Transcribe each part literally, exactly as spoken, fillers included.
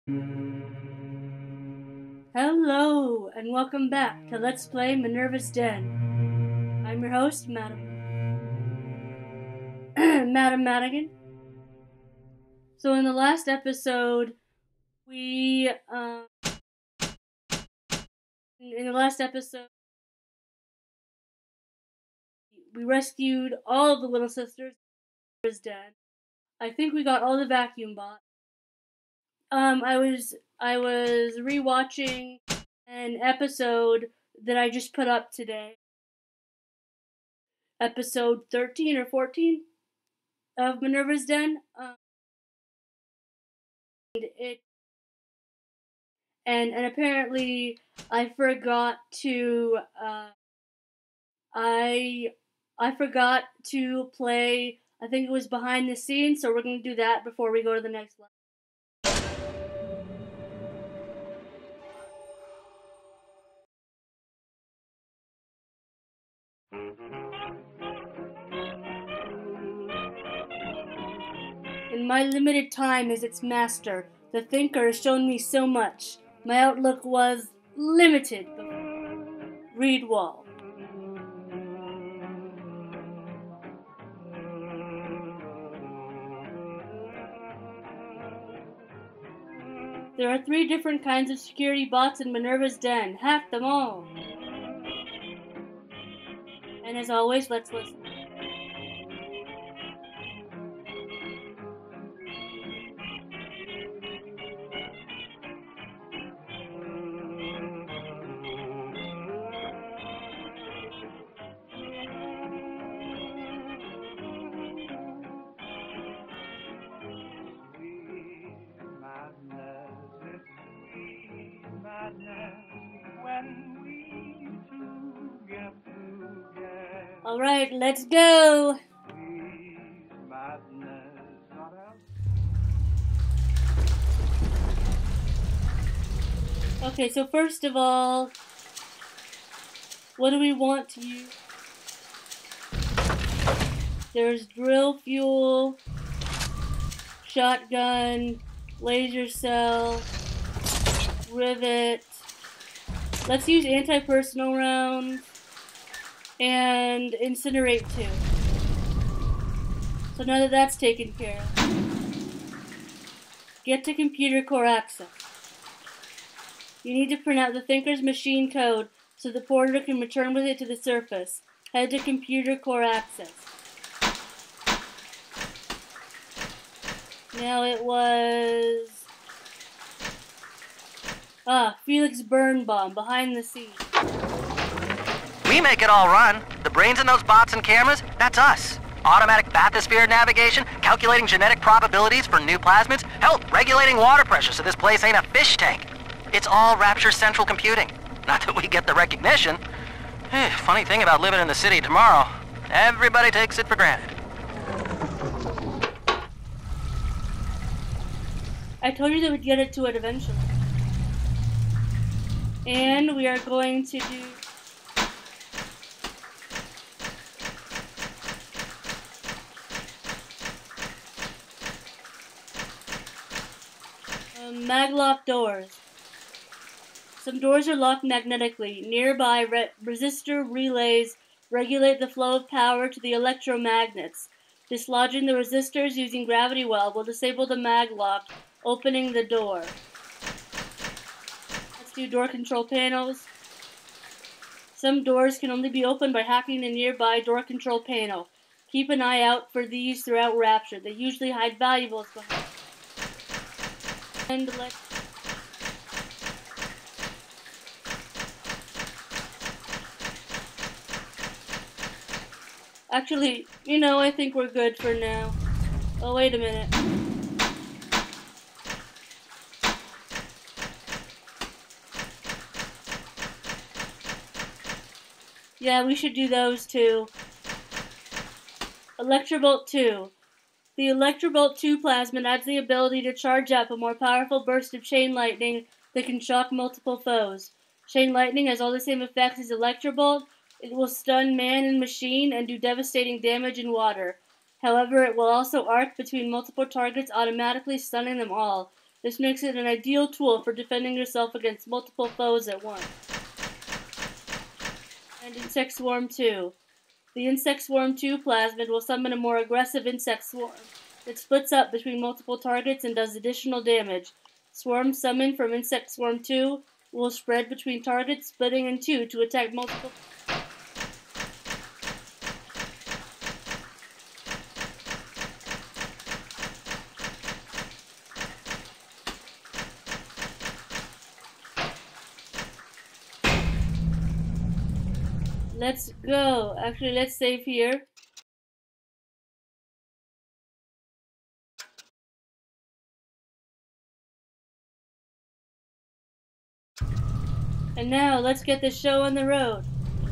Hello, and welcome back to Let's Play Minerva's Den. I'm your host, Madam Madam Madigan. So in the last episode, we, um, in the last episode, we rescued all of the little sisters. Was dead. I think we got all the vacuum bots. Um, I was, I was rewatching an episode that I just put up today. Episode thirteen or fourteen of Minerva's Den. Um, and it and and apparently I forgot to uh, I I forgot to play. I think it was behind the scenes, so we're gonna do that before we go to the next level. In my limited time as its master, the Thinker has shown me so much. My outlook was limited. Read wall. There are three different kinds of security bots in Minerva's Den. Hack them all. And as always, let's listen. Alright, let's go! Okay, so first of all, what do we want to use? There's drill fuel, shotgun, laser cell, rivet. Let's use anti-personnel rounds and incinerate too. So now that that's taken care of, get to computer core access. You need to print out the Thinker's machine code so the porter can return with it to the surface. Head to computer core access. Now it was... Ah, Felix Birnbaum, behind the scenes. We make it all run. The brains in those bots and cameras, that's us. Automatic bathysphere navigation, calculating genetic probabilities for new plasmids, hell, regulating water pressure so this place ain't a fish tank. It's all Rapture Central Computing. Not that we get the recognition. Eh, funny thing about living in the city tomorrow, everybody takes it for granted. I told you that we'd get it to it eventually. And we are going to do... Um, maglock doors. Some doors are locked magnetically. Nearby re resistor relays regulate the flow of power to the electromagnets. Dislodging the resistors using gravity well will disable the maglock, opening the door. Let's do door control panels. Some doors can only be opened by hacking the nearby door control panel. Keep an eye out for these throughout Rapture. They usually hide valuables behind. And let's... Actually, you know, I think we're good for now. Oh, wait a minute. Yeah, we should do those too. Electrobolt two. The Electrobolt two plasmid adds the ability to charge up a more powerful burst of chain lightning that can shock multiple foes. Chain lightning has all the same effects as Electrobolt. It will stun man and machine and do devastating damage in water. However, it will also arc between multiple targets, automatically stunning them all. This makes it an ideal tool for defending yourself against multiple foes at once. And Insect Swarm two. The Insect Swarm two plasmid will summon a more aggressive insect swarm. It splits up between multiple targets and does additional damage. Swarms summoned from Insect Swarm two will spread between targets, splitting in two to attack multiple. Let's go. Actually, let's save here. And now, let's get this show on the road.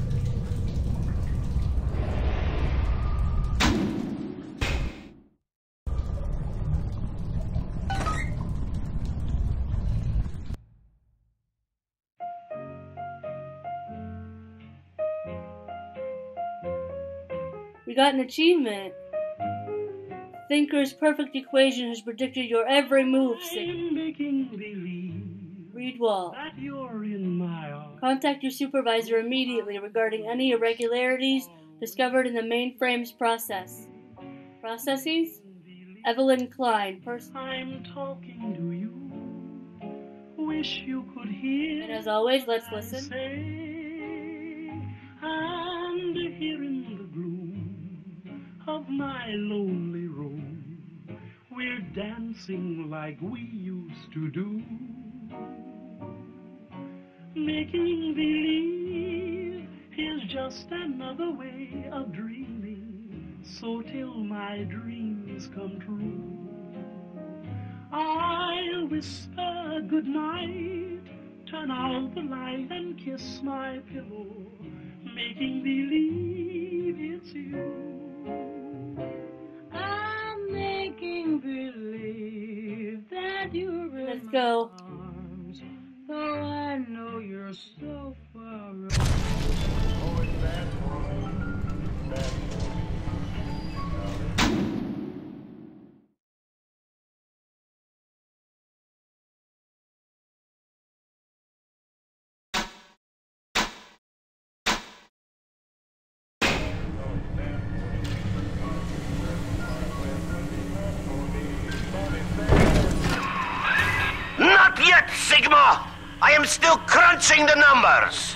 We got an achievement. Thinker's perfect equation has predicted your every move, Sig. Read wall. Contact your supervisor immediately regarding any irregularities discovered in the mainframe's process. Processes? Evelyn Klein, person. I'm talking to you. Wish you could hear. And as always, let's listen. Say, and here in the gloom of my lonely room, we're dancing like we used to do. Making believe is just another way of dreaming. So till my dreams come true, I'll whisper goodnight, turn out the light and kiss my pillow, making believe it's you. I'm making believe that you're in Let's go. my arms, though I know you're so far away. Oh, it's bad for me. It's bad for me. Not yet, Sigma! I am still crunching the numbers!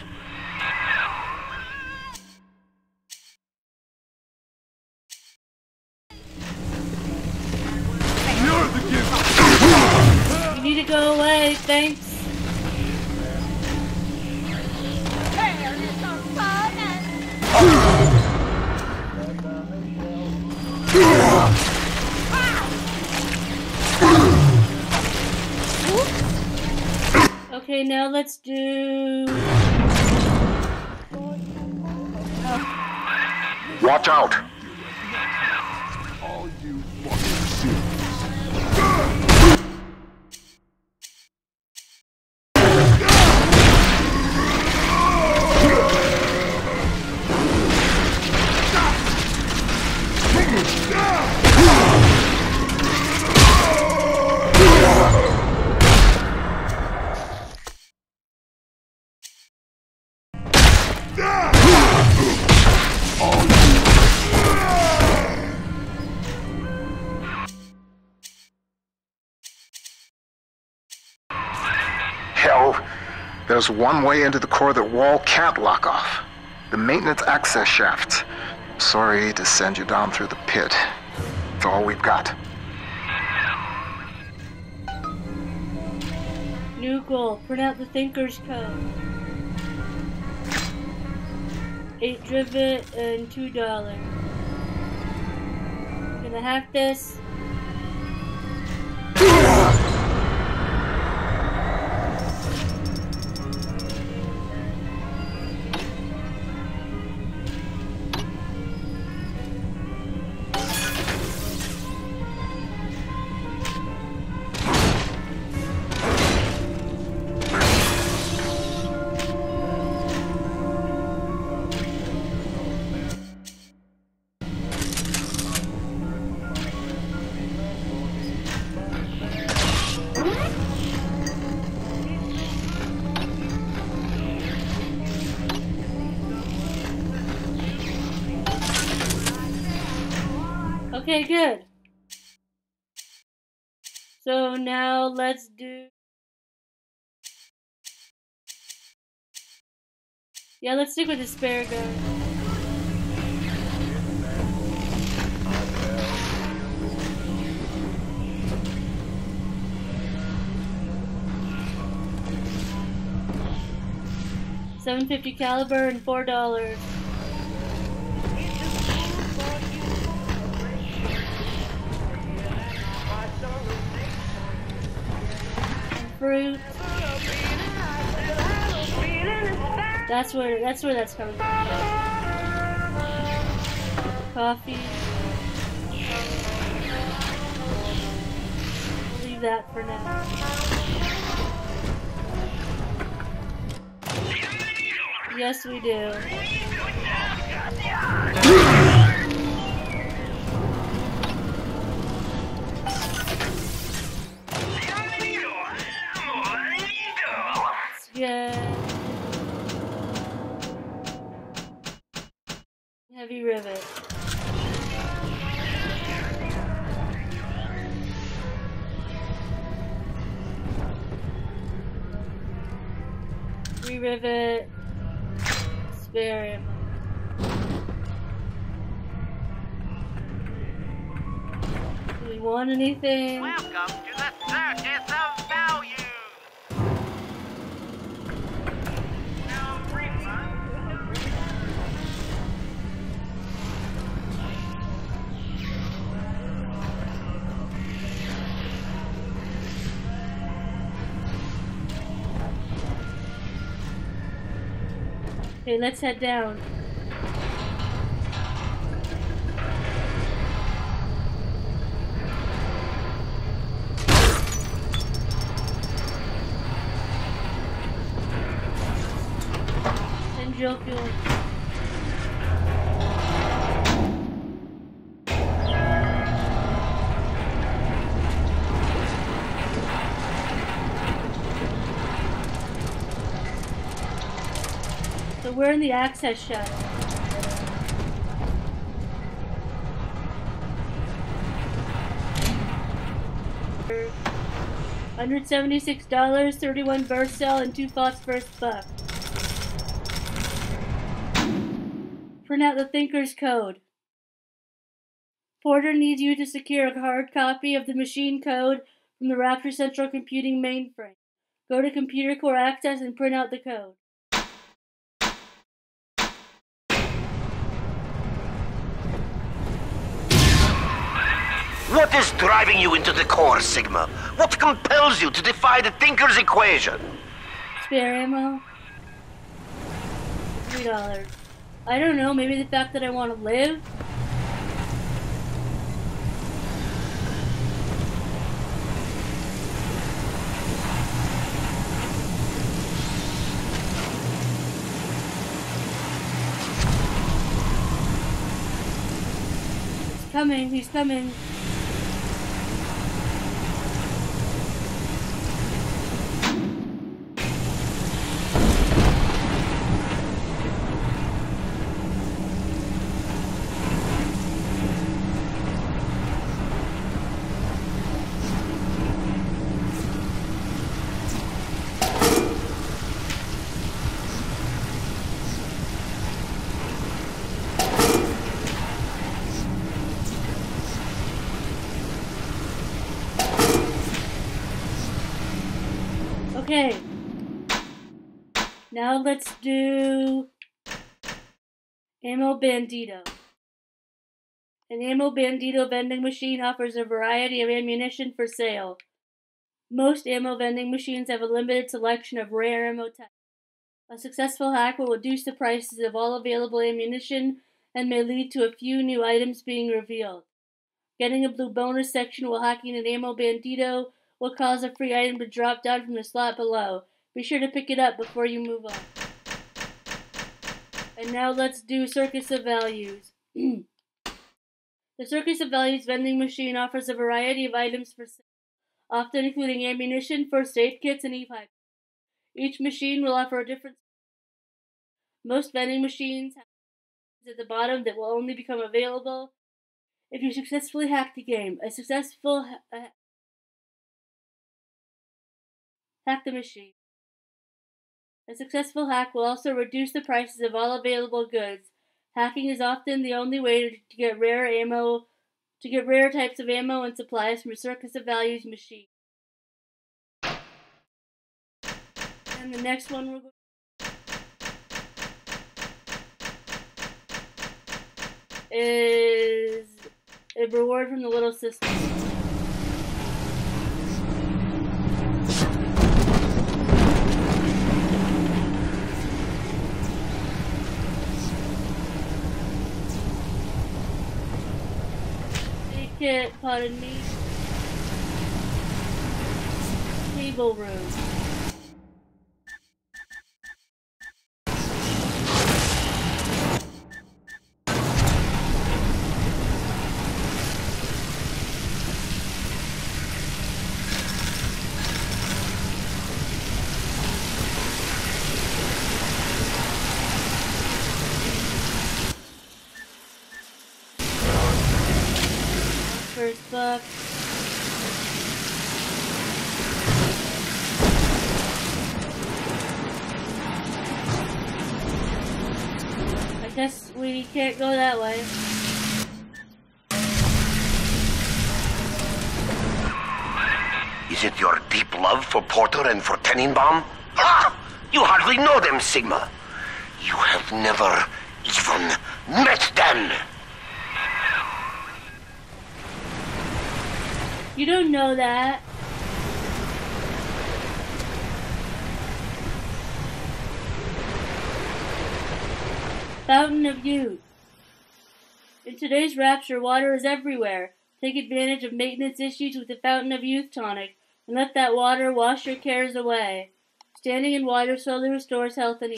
You need to go away, thanks. Okay, now let's do... Watch out! All you fucking serious. Hell, there's one way into the core that Wall can't lock off. The maintenance access shaft. Sorry to send you down through the pit. It's all we've got. New goal. Print out the Thinker's code. Eight drivet and two dollars. Gonna hack this. Okay, good. So now let's do... Yeah, let's stick with asparagus. seven fifty caliber and four dollars. Fruit. That's where that's where that's coming from. Coffee. We'll leave that for now. Yes, we do. Yeah. Heavy rivet. Re-rivet. Spare him. Do we want anything? Welcome to the circus of value. Okay, let's head down. And drill fuel. So we're in the access shuttle. one hundred seventy-six dollars, thirty-one burst cell, and two phosphorus bucks. Print out the Thinker's code. Porter needs you to secure a hard copy of the machine code from the Raptor Central Computing mainframe. Go to Computer Core Access and print out the code. What is driving you into the core, Sigma? What compels you to defy the Thinker's equation? Spare ammo. Three dollars. I don't know, maybe the fact that I want to live? He's coming, he's coming. Okay. Now let's do Ammo Bandito. An Ammo Bandito vending machine offers a variety of ammunition for sale. Most ammo vending machines have a limited selection of rare ammo types. A successful hack will reduce the prices of all available ammunition and may lead to a few new items being revealed. Getting a blue bonus section while hacking an Ammo Bandito will cause a free item to drop down from the slot below. Be sure to pick it up before you move on. And now let's do Circus of Values. The Circus of Values vending machine offers a variety of items for sale, often including ammunition, first aid kits, and e-pipes. Each machine will offer a different... Most vending machines have at the bottom that will only become available if you successfully hack the game. A successful ha uh, hack the machine. A successful hack will also reduce the prices of all available goods. Hacking is often the only way to get rare ammo, to get rare types of ammo and supplies from a Circus of Values machine. And the next one we're going is a reward from the little sister. Kit, potted meat, table room. First book. I guess we can't go that way. Is it your deep love for Porter and for Tenenbaum? Ah! You hardly know them, Sigma. You have never even met them. You don't know that. Fountain of Youth. In today's Rapture, water is everywhere. Take advantage of maintenance issues with the Fountain of Youth tonic, and let that water wash your cares away. Standing in water slowly restores health and ease.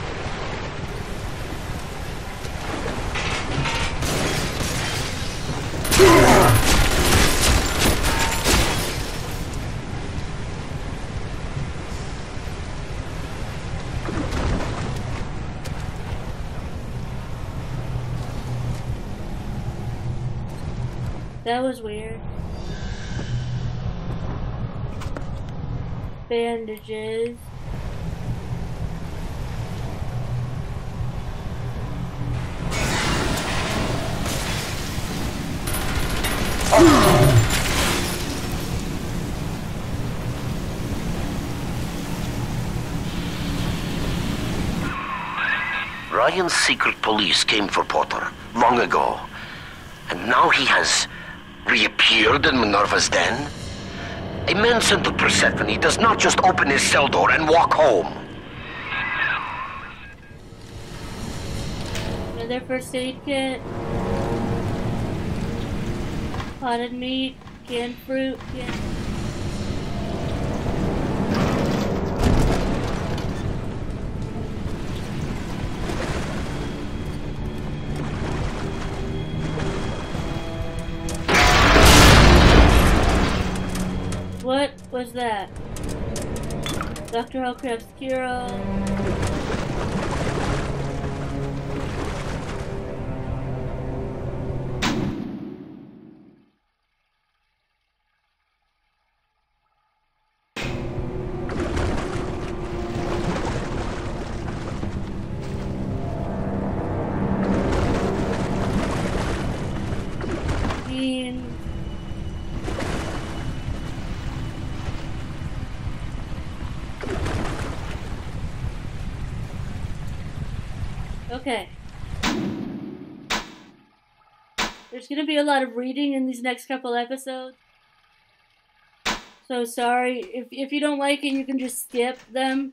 That was weird. Bandages. Ryan's secret police came for Porter long ago, and now he has reappeared in Minerva's den? A man sent to Persephone does not just open his cell door and walk home. Another first aid kit. Potted meat, canned fruit, canned... What was that? Doctor Hellcraft's Cure-All. Beans. Okay. There's going to be a lot of reading in these next couple episodes. So sorry. If, if you don't like it, you can just skip them.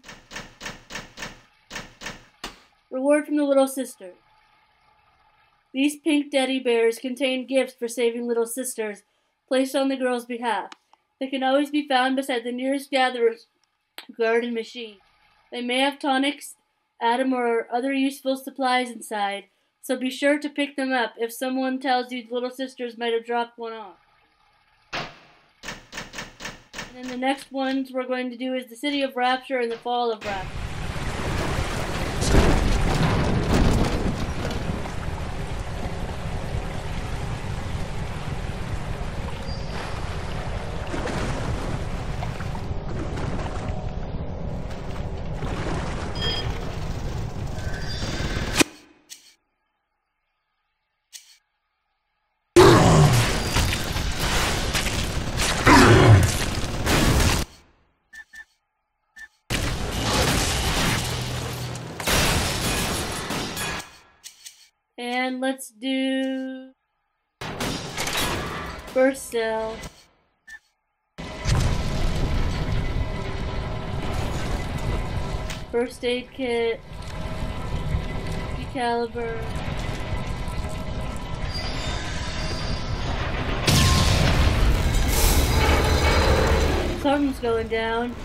Reward from the little sister. These pink teddy bears contain gifts for saving little sisters, placed on the girl's behalf. They can always be found beside the nearest gatherer's garden machine. They may have tonics, Atom, or other useful supplies inside, so be sure to pick them up if someone tells you the little sisters might have dropped one off. And then the next ones we're going to do is the City of Rapture and the Fall of Rapture. And let's do burst cell. First aid kit. Caliber. Something's going down.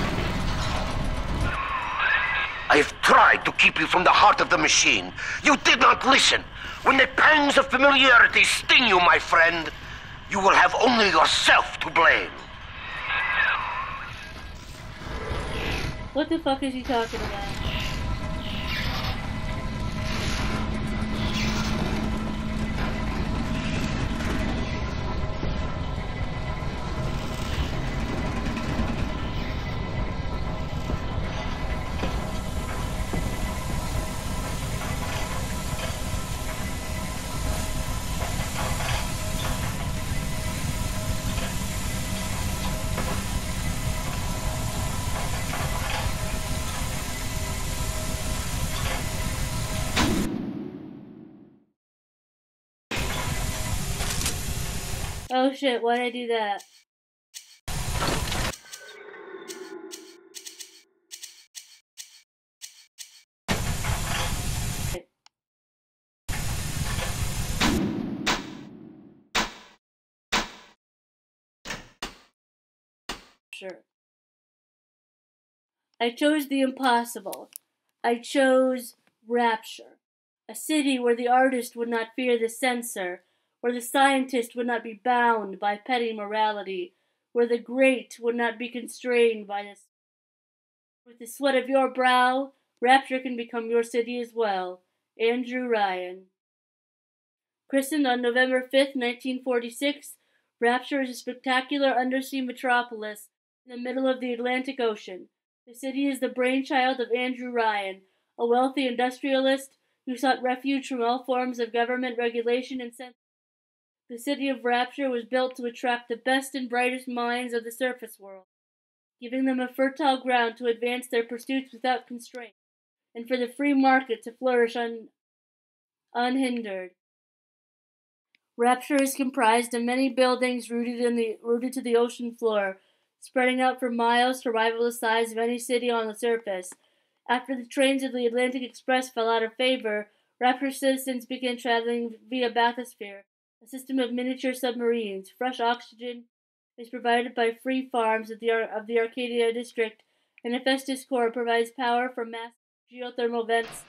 I've tried to keep you from the heart of the machine. You did not listen. When the pangs of familiarity sting you, my friend, you will have only yourself to blame. What the fuck is he talking about? Oh shit, why'd I do that? Sure. I chose the impossible. I chose Rapture. A city where the artist would not fear the censor, where the scientist would not be bound by petty morality, where the great would not be constrained by this. With the sweat of your brow, Rapture can become your city as well. Andrew Ryan. Christened on November fifth, nineteen forty-six, Rapture is a spectacular undersea metropolis in the middle of the Atlantic Ocean. The city is the brainchild of Andrew Ryan, a wealthy industrialist who sought refuge from all forms of government regulation and censorship. The city of Rapture was built to attract the best and brightest minds of the surface world, giving them a fertile ground to advance their pursuits without constraint, and for the free market to flourish un- unhindered. Rapture is comprised of many buildings rooted in the rooted to the ocean floor, spreading out for miles to rival the size of any city on the surface. After the trains of the Atlantic Express fell out of favor, Rapture citizens began traveling via bathysphere, a system of miniature submarines. Fresh oxygen is provided by free farms of the, Ar- of the Arcadia district, and a Festus core provides power from massive geothermal vents.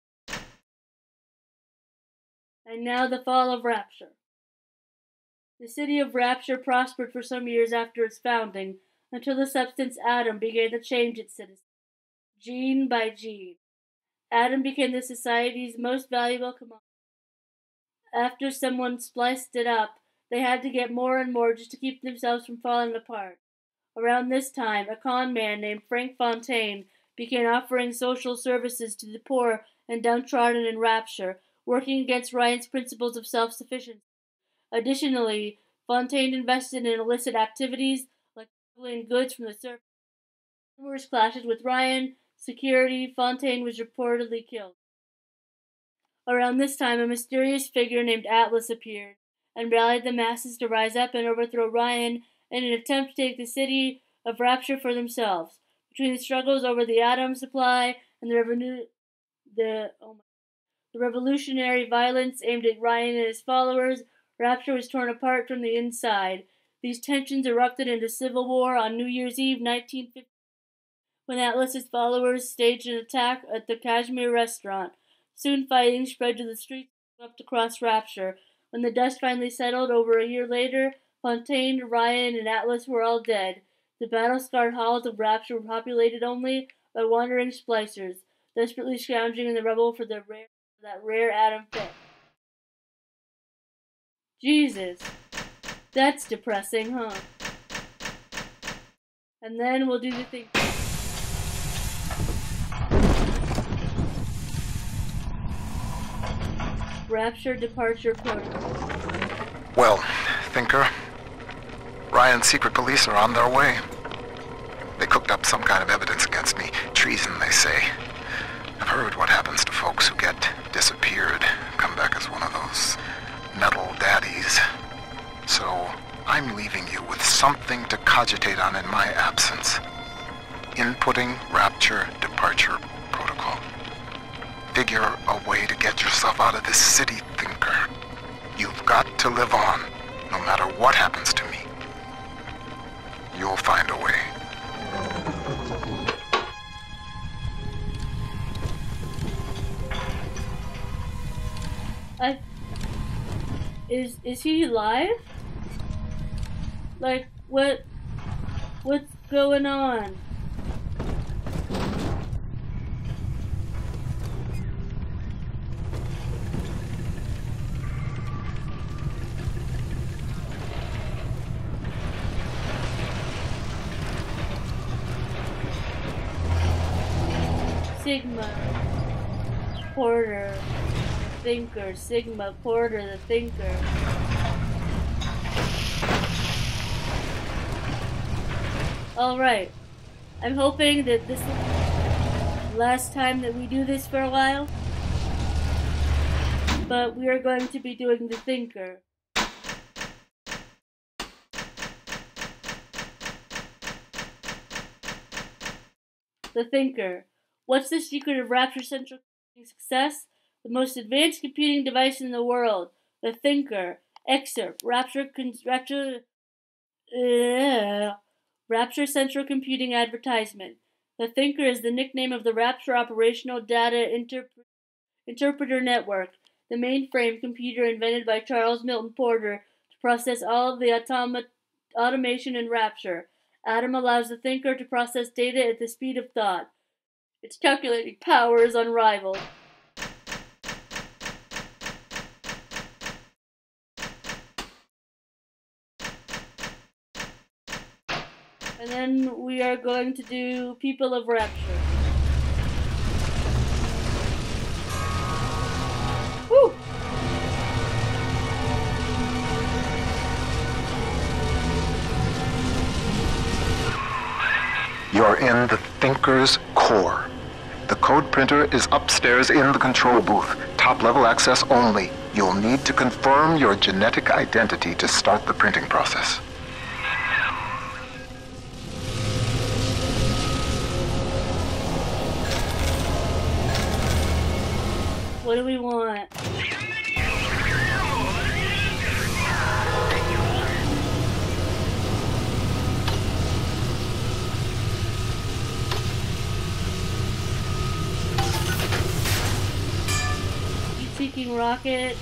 And now the fall of Rapture. The city of Rapture prospered for some years after its founding, until the substance atom began to change its citizens, gene by gene. Atom became the society's most valuable commodity. After someone spliced it up, they had to get more and more just to keep themselves from falling apart. Around this time, a con man named Frank Fontaine began offering social services to the poor and downtrodden in Rapture, working against Ryan's principles of self-sufficiency. Additionally, Fontaine invested in illicit activities like smuggling goods from the surface. Numerous clashes with Ryan, security, Fontaine was reportedly killed. Around this time, a mysterious figure named Atlas appeared and rallied the masses to rise up and overthrow Ryan in an attempt to take the city of Rapture for themselves. Between the struggles over the atom supply and the, revenu- the, oh my, the revolutionary violence aimed at Ryan and his followers, Rapture was torn apart from the inside. These tensions erupted into civil war on New Year's Eve nineteen fifty, when Atlas's followers staged an attack at the Kashmir restaurant. Soon fighting spread to the streets up across Rapture. When the dust finally settled over a year later, Fontaine, Ryan, and Atlas were all dead. The battle-scarred halls of Rapture were populated only by wandering splicers, desperately scrounging in the rubble for the rare, that rare atom fit. Jesus, that's depressing, huh? And then we'll do the thing. Rapture departure protocol. Well, Thinker, Ryan's secret police are on their way. They cooked up some kind of evidence against me. Treason, they say. I've heard what happens to folks who get disappeared, come spec as one of those metal daddies. So I'm leaving you with something to cogitate on in my absence. Inputting Rapture Departure Protocol. Figure a way to get yourself out of this city, Thinker. You've got to live on, no matter what happens to me. You'll find a way. I... Is, is he alive? Like, what... What's going on? Sigma, Porter, Thinker, Sigma, Porter, the Thinker. Alright, I'm hoping that this is the last time that we do this for a while, but we are going to be doing the Thinker. The Thinker. What's the secret of Rapture Central success? The most advanced computing device in the world. The Thinker. Excerpt. Rapture, Rapture, uh, Rapture Central Computing advertisement. The Thinker is the nickname of the Rapture Operational Data Interp Interpreter Network, the mainframe computer invented by Charles Milton Porter to process all of the automa automation in Rapture. Atom allows the Thinker to process data at the speed of thought. Its calculating power is unrivaled. And then we are going to do People of Rapture. Woo! You're in the Thinker's core. The code printer is upstairs in the control booth. Top-level access only. You'll need to confirm your genetic identity to start the printing process. What do we want? Heat-seeking rocket.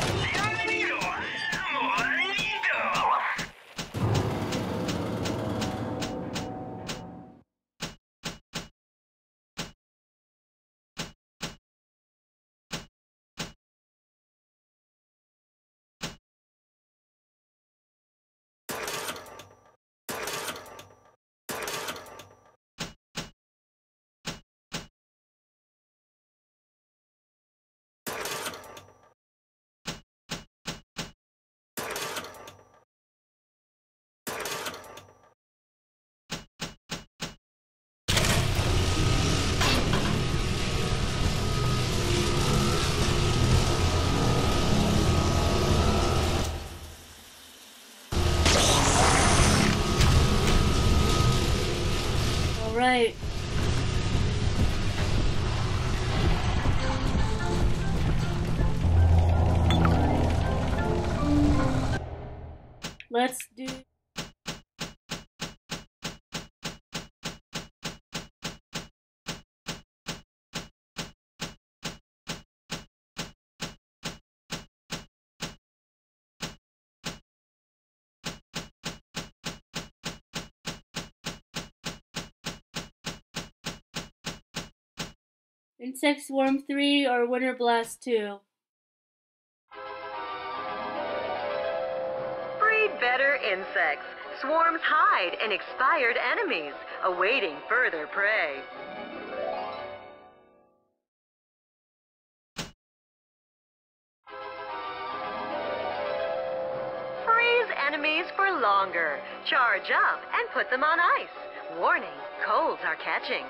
Right. Let's do Insect Swarm three or Winter Blast two? Breed better insects. Swarms hide in expired enemies, awaiting further prey. Freeze enemies for longer. Charge up and put them on ice. Warning, colds are catching.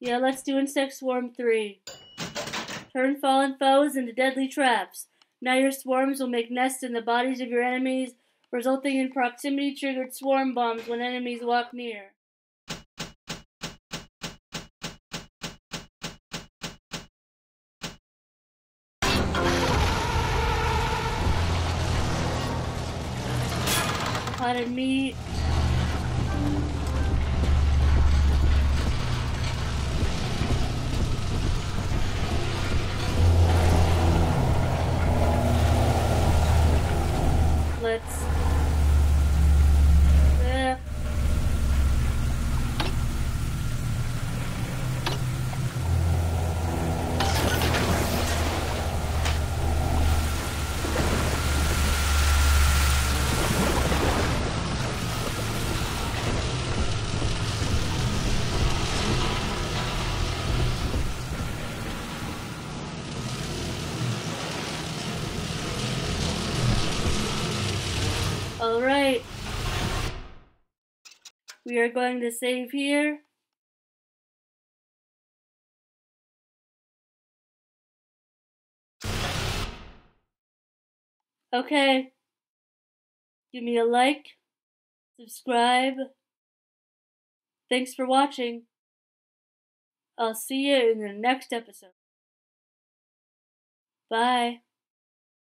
Yeah, let's do Insect Swarm three. Turn fallen foes into deadly traps. Now your swarms will make nests in the bodies of your enemies, resulting in proximity-triggered swarm bombs when enemies walk near. Potted meat. Let's uh, all right. We are going to save here. Okay. Give me a like, subscribe. Thanks for watching. I'll see you in the next episode. Bye.